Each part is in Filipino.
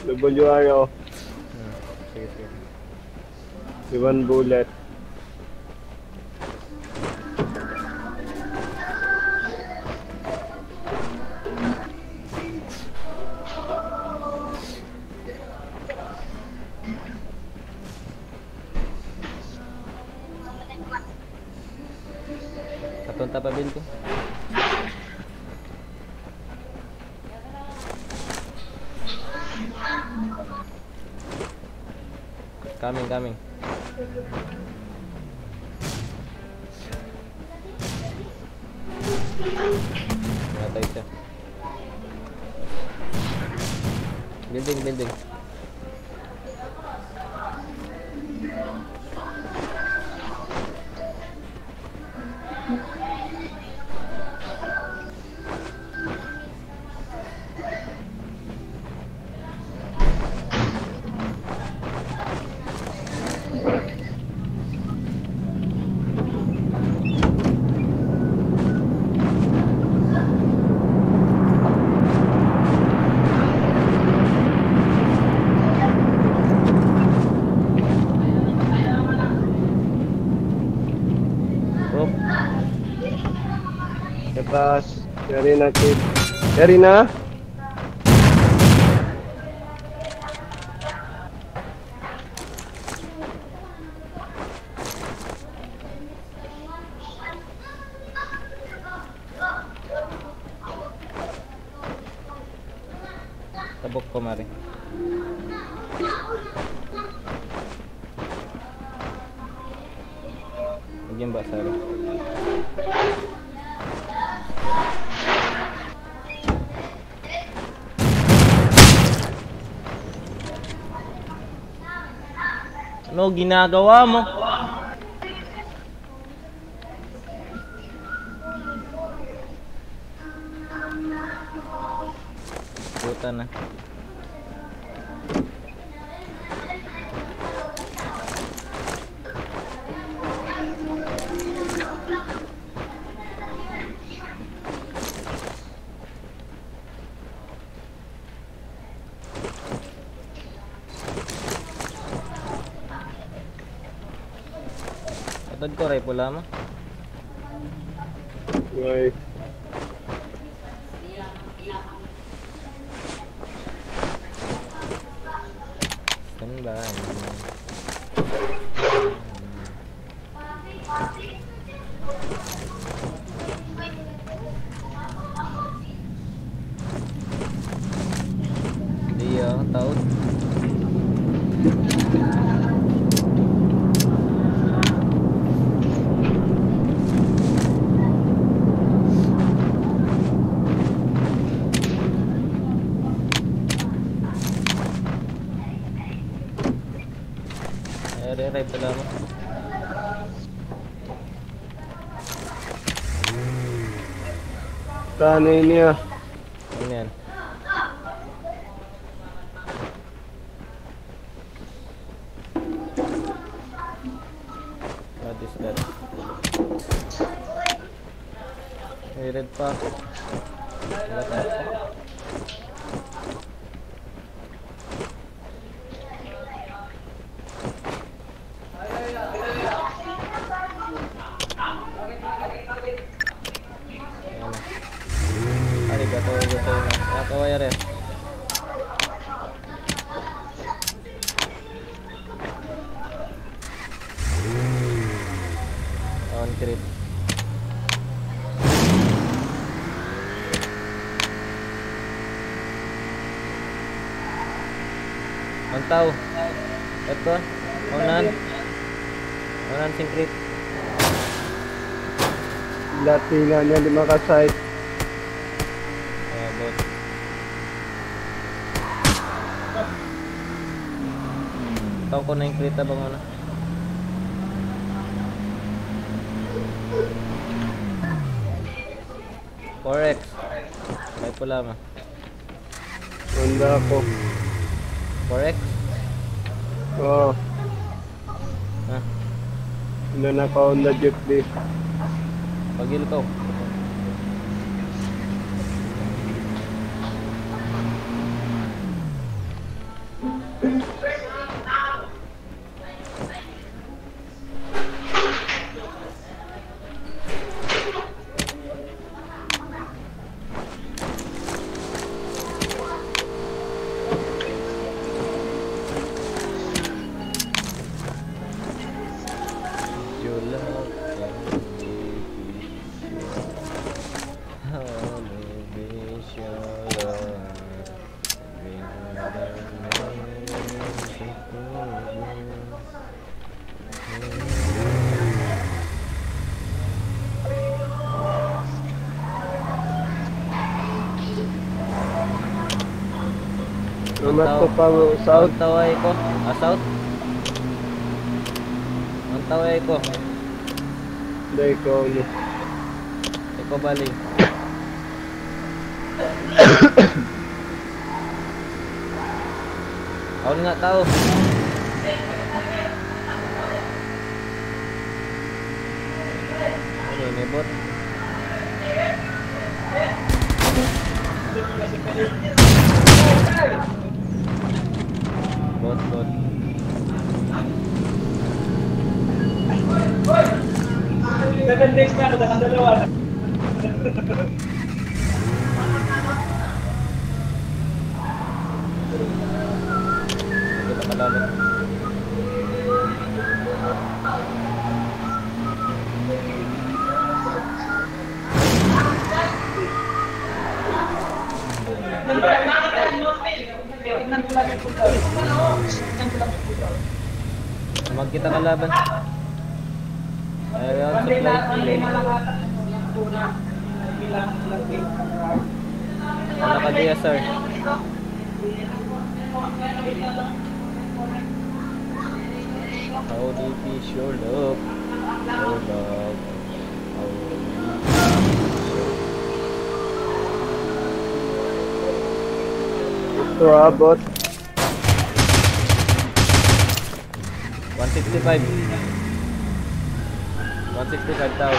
W arrow. Sige, sige. 1 bullet. Patunta pa bil ko. Coming. Natay siya. Building. Oh, Lepas. Cari na kid. Cari na. tabok ko mari. Lagyan ba sari? Ano ginagawa mo? Puta na. Atod ko ray pula mo. Okay. Standby. Dia tahu. Ray pula mo. Saan ini ya? Ano yan? What is that? May red pa. Wala pa. Arigato gozaimasu. Nakawaya rin. On crit. Mantau. Ito. Onan sing crit. Latingan niya 5 ka-site. Bot. Tahu ko na yung crit ba muna? Forex. May pula mo. Handa ako. Forex? Oo. Ha? Hindi na ka-Honda Jeep di. Pagil ko. Sumat ko pang south. Taway ko. South. Ang taway ko. Hindi ko ni. Iko bali. Ako nga tao. Ano may bot? Bot. Second days na ako, nakadalawa na. Hindi pa kalaban. Magkita kalaban. Ayun, supply. Wala ka diya, sir. How deep is your love? Your love. How Ito abot. 165. 165 tao.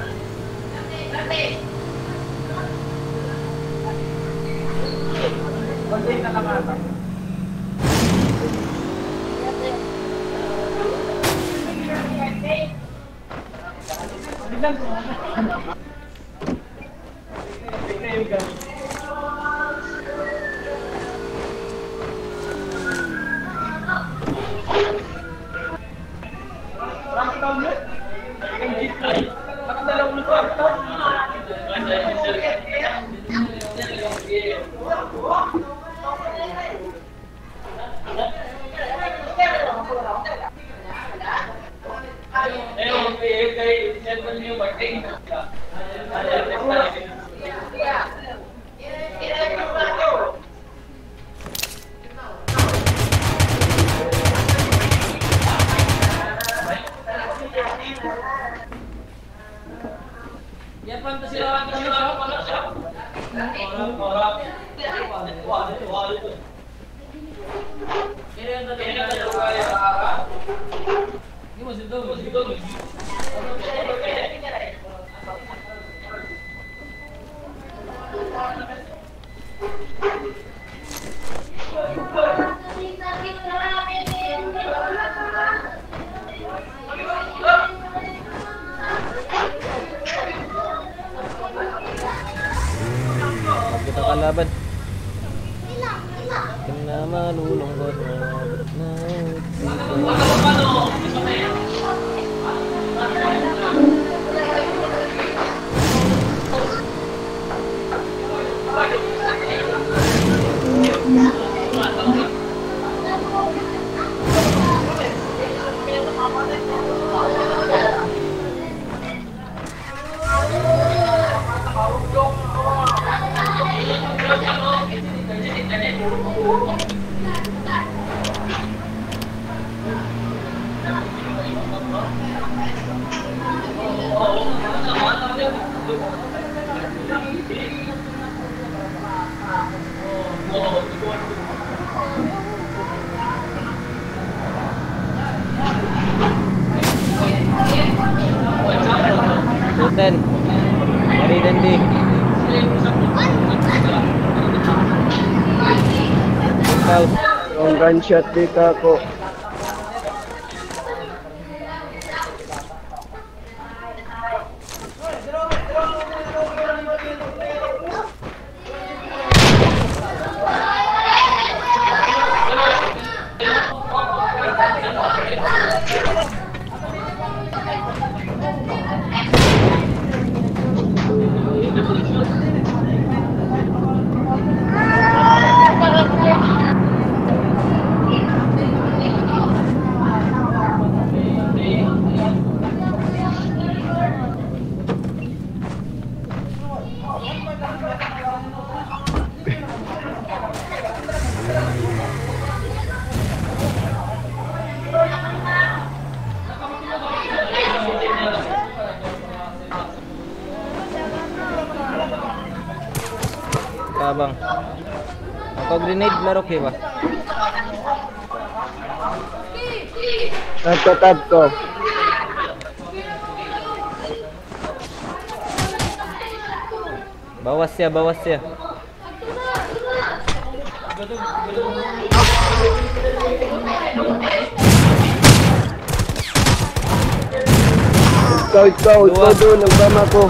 Magkita kalaban. Kena malulungkot na Sultan. Dari Dandi. House. Ang gunshot dito ako. tabang. Ako grenade laro kay ba? Nagtatag ko. Bawas siya, bawas siya. Ikaw doon, ang tama ko.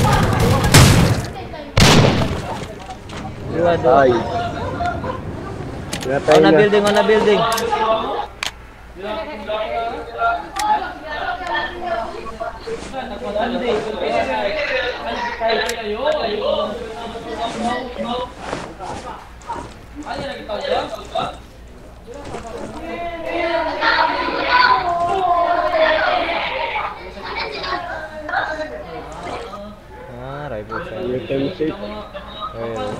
Dua. Ay. Natay On a na. building, on a building. Rifle shot. You can see. Ayun.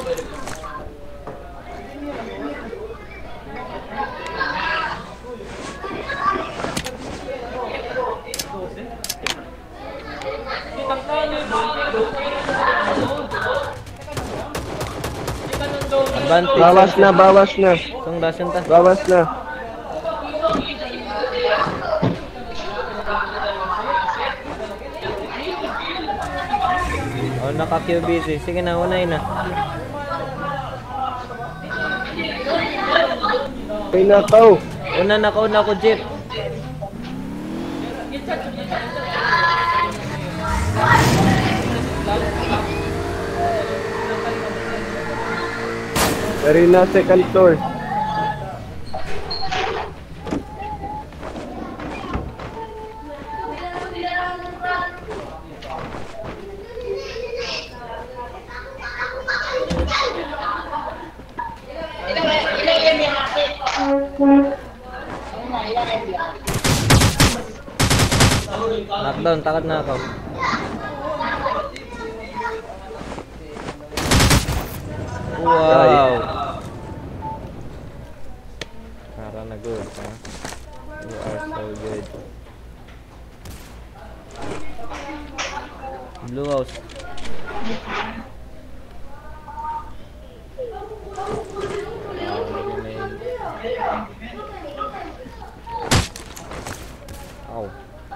Advantage. Bawas na. Tung dasan ta. Bawas na. Oh, naka-QBC. Sige na, unay na. Pinakaw. Una ko, Jeep. Arena second floor. Knockdown, takot na ako. Wow. Para na good, ha? You are so good. Blue house. Ow.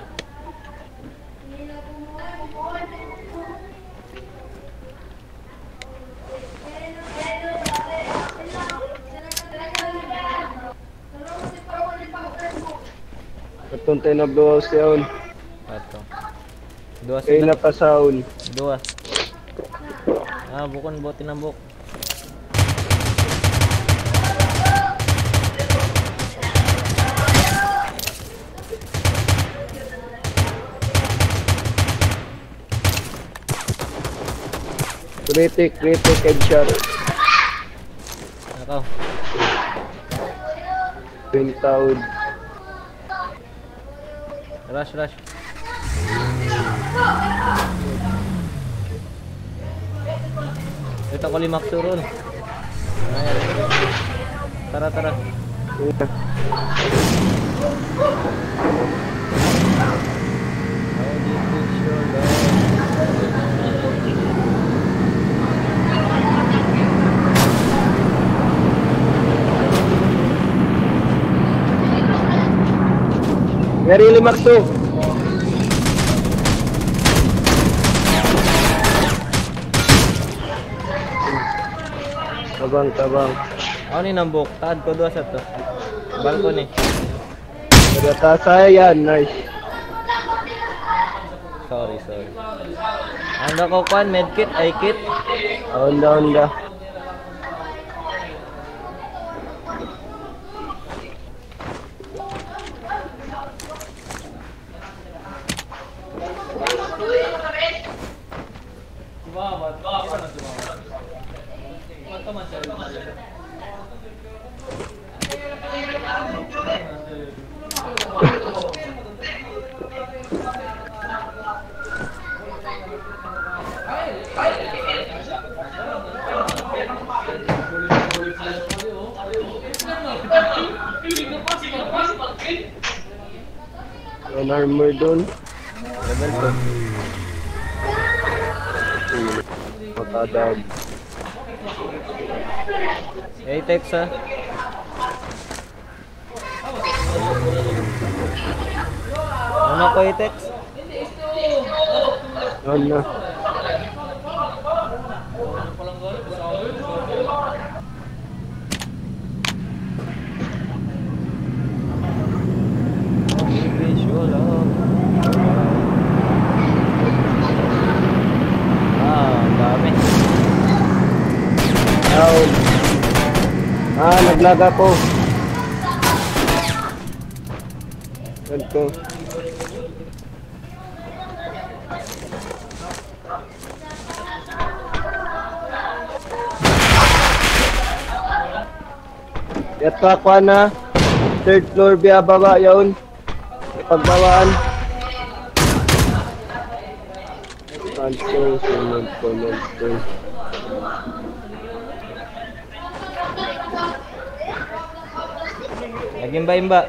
Katong tayo na blow yun. Ato. Dua Kaya sila. na pasaon. Dua. Bukon bote ng buk. Critic headshot. Ako. Pintaud. Rush. Ito ko limak surun. Tara. Very limak to. Tabang. Ako ni nambok. Taad ko dua sa to. Balcony. Nagatasa yan, nice. Sorry. Ando ko kwan, medkit, ay kit. Onda. An armor doon. Level Matadag. Atex ha. Ano ko Atex? Doon na. Visual ang dami. Down. Naglag ako. Ganito. Yato ako na. Third floor biya baba yun. Pagbawaan. Cancel, sunod ko, monster. Nag-imba-imba.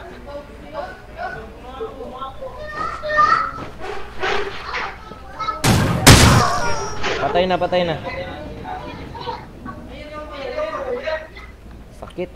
Patay na, patay na. Sakit.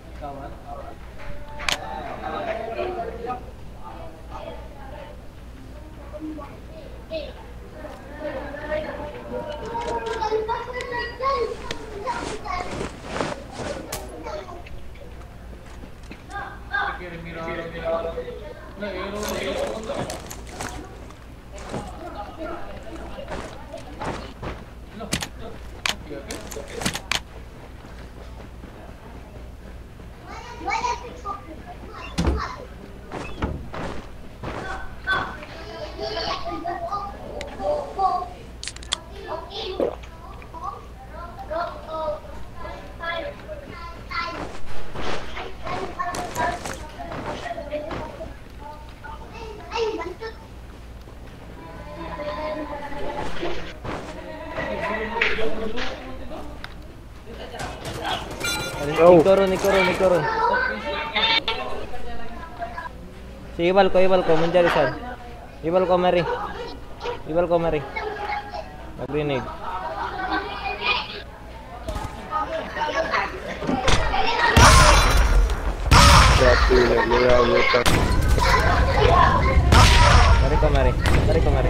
Nikoron. Si Ibal ko, menjalisan. Ibal ko, mari. Mag-grenade. Mari ko.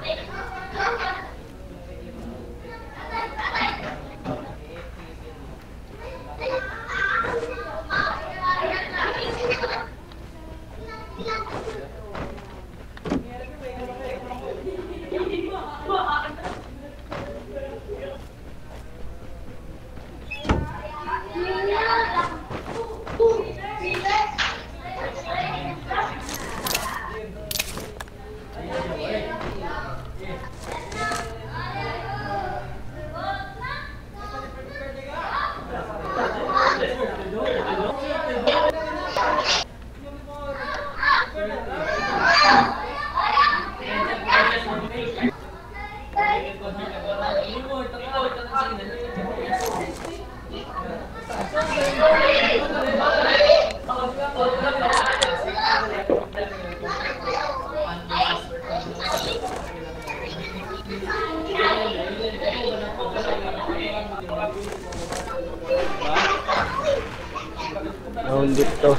Nahundit to.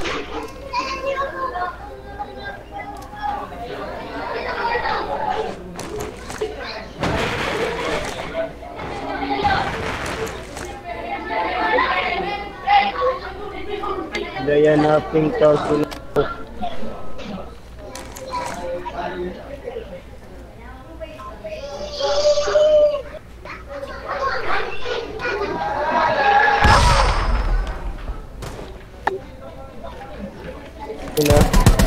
Daya na ping tao sila. Sila.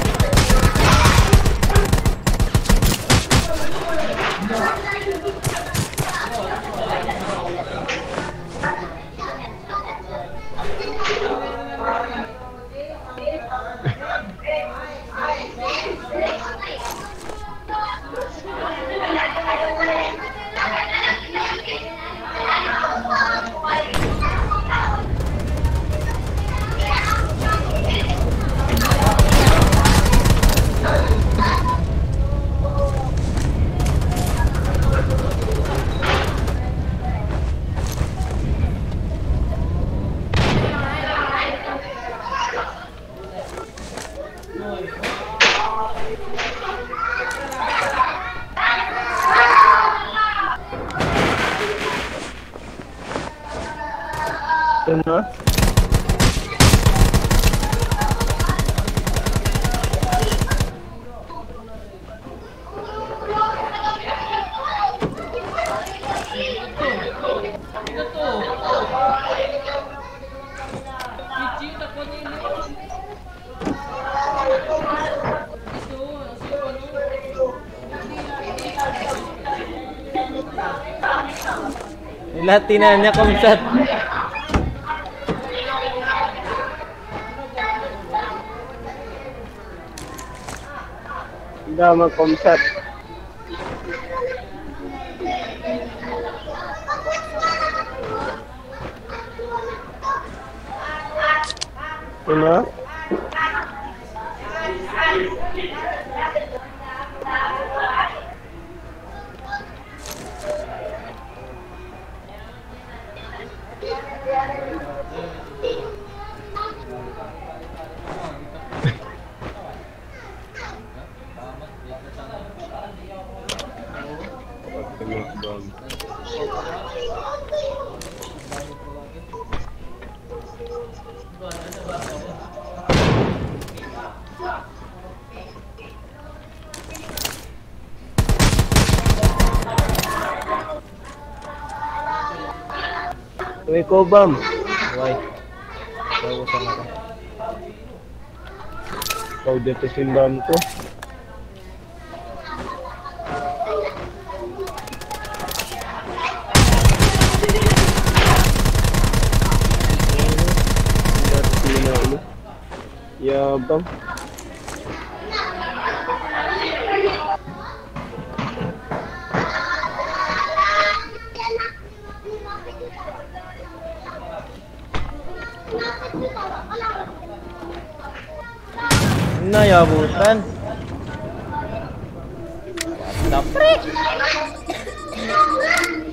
Ano? Lahat tinahan niya kumsat. Dama komsat. Ano? May kobam. Why? Bawasan ako. Ikaw dito simbahan ko. Yabang. Nayabutan. What the frick?